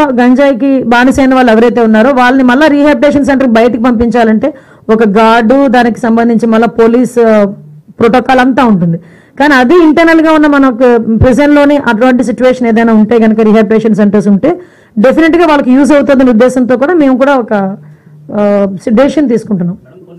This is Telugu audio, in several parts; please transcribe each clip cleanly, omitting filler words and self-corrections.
గంజాయికి బానిసైన వాళ్ళు ఎవరైతే ఉన్నారో వాళ్ళని మళ్ళీ రీహాబిలిటేషన్ సెంటర్కి బయటకు పంపించాలంటే ఒక గార్డు, దానికి సంబంధించి మళ్ళీ పోలీస్ ప్రోటోకాల్ అంతా ఉంటుంది. కానీ అది ఇంటర్నల్గా ఉన్న మనకు ప్రెజెంట్లోనే అటువంటి సిచ్యువేషన్ ఏదైనా ఉంటే కనుక రీహాబిలిటేషన్ సెంటర్స్ ఉంటే డెఫినెట్గా వాళ్ళకి యూజ్ అవుతుందనే ఉద్దేశంతో కూడా మేము కూడా ఒక డెసిషన్ తీసుకుంటున్నాం.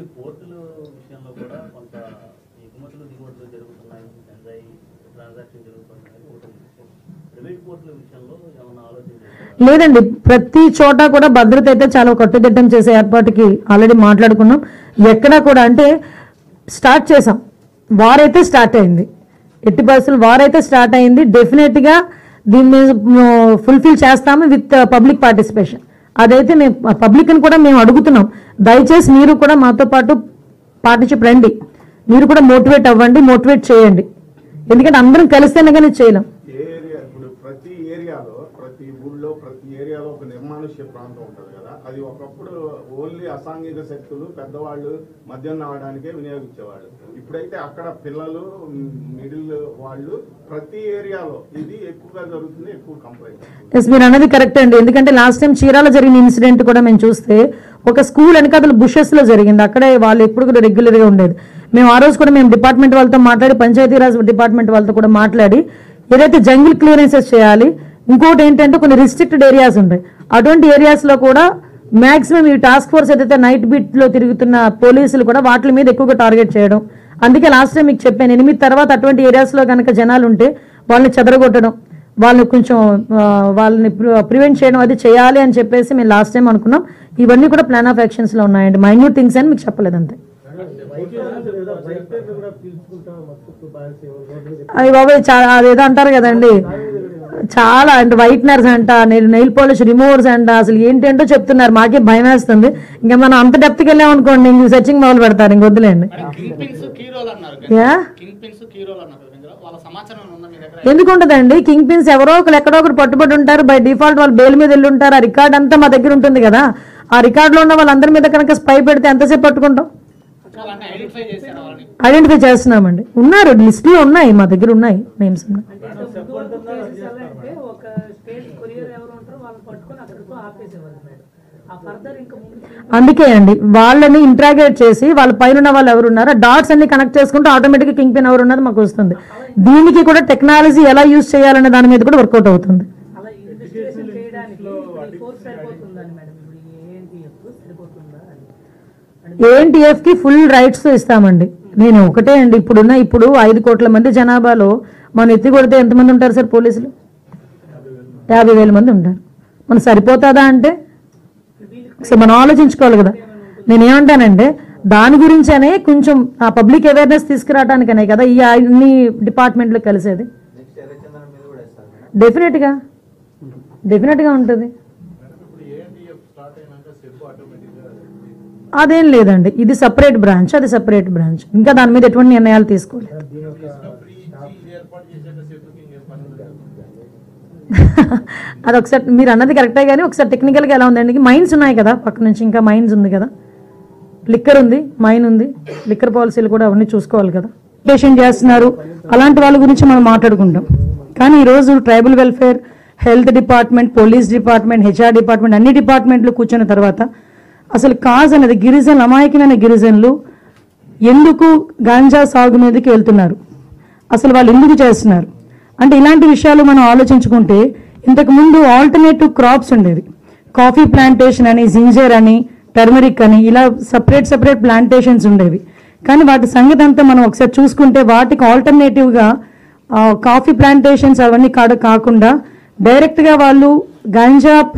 లేదండి, ప్రతి చోట కూడా భద్రత అయితే చాలా కట్టుదిట్టం చేసే ఏర్పాటుకి ఆల్రెడీ మాట్లాడుకున్నాం. ఎక్కడా కూడా అంటే స్టార్ట్ చేసాం, వారైతే స్టార్ట్ అయింది, ఎట్టి పరిస్థితులు వారైతే స్టార్ట్ అయింది. డెఫినెట్గా దీన్ని ఫుల్ఫిల్ చేస్తాము విత్ పబ్లిక్ పార్టిసిపేషన్. అదైతే మేము పబ్లిక్ని కూడా మేము అడుగుతున్నాం, దయచేసి మీరు కూడా మాతో పాటు పార్టిసిపేట్ రండి, మీరు కూడా మోటివేట్ అవ్వండి, మోటివేట్ చేయండి. ఎందుకంటే అందరం కలిస్తేనే కానీ చేయలేం. ప్రతి ఊళ్ళో ప్రతి ఏరియాలో ఒక నిర్మానుష్య ప్రాంతం ఉంటుంది కదా, అది ఒకప్పుడు ఓన్లీ అసాంఘిక శక్తులు పెద్దవాళ్ళు మద్యం తాగడానికే వినియోగించేవాళ్ళు. ఇప్పుడైతే అక్కడ పిల్లలు, మిడిల్ వాళ్ళు ప్రతి ఏరియాలో ఇది ఎక్కువగా జరుగుతుంది, ఎక్కువ కంప్లైంట్. మీరు అన్నది కరెక్ట్ అండి. ఎందుకంటే లాస్ట్ టైం చీరాల జరిగిన ఇన్సిడెంట్ కూడా మేము చూస్తే ఒక స్కూల్ వెనకాల బుషెస్ లో జరిగింది. అక్కడే వాళ్ళు ఎప్పుడు కూడా రెగ్యులర్ గా ఉండేది. మేము ఆ రోజు కూడా మేము డిపార్ట్మెంట్ వాళ్ళతో మాట్లాడి, పంచాయతీరాజ్ డిపార్ట్మెంట్ వాళ్ళతో కూడా మాట్లాడి ఏదైతే జంగిల్ క్లియరెన్సెస్ చేయాలి, ఇంకోటి ఏంటంటే కొన్ని రిస్ట్రిక్టెడ్ ఏరియాస్ ఉంటాయి, అటువంటి ఏరియాస్ లో కూడా మాక్సిమం ఈ టాస్క్ ఫోర్స్ ఏదైతే నైట్ బీట్ లో తిరుగుతున్న పోలీసులు కూడా వాటి మీద ఎక్కువగా టార్గెట్ చేయడం. అందుకే లాస్ట్ టైం మీకు చెప్పాను, 8 తర్వాత అటువంటి ఏరియాస్ లో కనుక జనాలు ఉంటే వాళ్ళని చెదరగొట్టడం, వాళ్ళని కొంచెం వాళ్ళని ప్రివెంట్ చేయడం అది చేయాలి అని చెప్పేసి మేము లాస్ట్ టైం అనుకున్నాం. ఇవన్నీ కూడా ప్లాన్ ఆఫ్ యాక్షన్స్ లో ఉన్నాయండి, మైన్యూట్ థింగ్స్ అని మీకు చెప్పలేదు అంతే. అవి బాబాయ్ చాలా అదేదో అంటారు కదండి, చాలా అంటే వైట్నర్స్ అంట, నెయిల్ పాలిష్ రిమూవర్స్ అంట, అసలు ఏంటంటో చెప్తున్నారు. మాకే భయం వేస్తుంది. ఇంకా మనం అంత డెప్త్కి వెళ్ళాం అనుకోండి, ఇంక సెర్చింగ్ మొదలు పెడతారు, ఇంక వద్దులేండి. ఎందుకు ఉంటుందండి, కింగ్ పిన్స్ ఎవరో ఒకరు ఎక్కడో ఒకరు పట్టుబడి ఉంటారు, బై డిఫాల్ట్ వాళ్ళు బెయిల్ మీద వెళ్ళి ఉంటారు. ఆ రికార్డ్ అంతా మా దగ్గర ఉంటుంది కదా, ఆ రికార్డులో ఉన్న వాళ్ళందరి మీద కనుక స్పై పెడితే ఎంతసేపు పట్టుకుంటాం? ఐడెంటిఫై చేస్తున్నామండి, ఉన్నారు, లిస్ట్ లో ఉన్నాయి, మా దగ్గర ఉన్నాయి నేమ్స్ ఉన్నాయి. అందుకే అండి వాళ్ళని ఇంట్రాగేట్ చేసి వాళ్ళ పైన వాళ్ళు ఎవరు ఉన్నారో డాట్స్ అన్ని కనెక్ట్ చేసుకుంటూ ఆటోమేటిక్గా కింగ్ పిన్ ఎవరు ఉన్నది మాకు వస్తుంది. దీనికి కూడా టెక్నాలజీ ఎలా యూజ్ చేయాలనే దాని మీద కూడా వర్కౌట్ అవుతుంది. ఏఎన్టీఎఫ్ కి ఫుల్ రైట్స్ ఇస్తామండి. నేను ఒకటే అండి, ఇప్పుడు 5 కోట్ల మంది జనాభాలో మనం ఎత్తి కొడితే ఎంతమంది ఉంటారు సార్? పోలీసులు 50,000 మంది ఉంటారు. మనం సరిపోతుందా అంటే మనం ఆలోచించుకోవాలి కదా. నేనేమంటానంటే దాని గురించనే కొంచెం ఆ పబ్లిక్ అవేర్నెస్ తీసుకురావడానికనే కదా ఈ అన్ని డిపార్ట్మెంట్లు కలిసేది. డెఫినెట్గా ఉంటుంది. అదేం లేదండి, ఇది సపరేట్ బ్రాంచ్, అది సపరేట్ బ్రాంచ్, ఇంకా దాని మీద ఎటువంటి నిర్ణయాలు తీసుకోలేదు. అది ఒకసారి మీరు అన్నది కరెక్టే, కానీ ఒకసారి టెక్నికల్గా ఎలా ఉందండి, మైన్స్ ఉన్నాయి కదా పక్క నుంచి, ఇంకా మైన్స్ ఉంది కదా, లిక్కర్ ఉంది, మైన్ ఉంది, లిక్కర్ పాలసీలు కూడా అవన్నీ చూసుకోవాలి కదా. పేషెంట్ చేస్తున్నారు, అలాంటి వాళ్ళ గురించి మనం మాట్లాడుకుంటాం. కానీ ఈరోజు tribal welfare, health department, police department, HR department, అన్ని డిపార్ట్మెంట్లు కూర్చున్న తర్వాత అసలు కాజ్ అనేది గిరిజనులు, అమాయకమైన గిరిజనులు ఎందుకు గాంజా సాగు మీదకి వెళ్తున్నారు, అసలు వాళ్ళు ఎందుకు చేస్తున్నారు అంటే ఇలాంటి విషయాలు మనం ఆలోచించుకుంటే, ఇంతకుముందు ఆల్టర్నేటివ్ క్రాప్స్ ఉండేవి, కాఫీ ప్లాంటేషన్ అని, జింజర్ అని, టర్మరిక్ అని, ఇలా సపరేట్ ప్లాంటేషన్స్ ఉండేవి. కానీ వాటి సంగతి అంతా మనం ఒకసారి చూసుకుంటే వాటికి ఆల్టర్నేటివ్గా కాఫీ ప్లాంటేషన్స్ అవన్నీ కాకుండా డైరెక్ట్గా వాళ్ళు గాంజా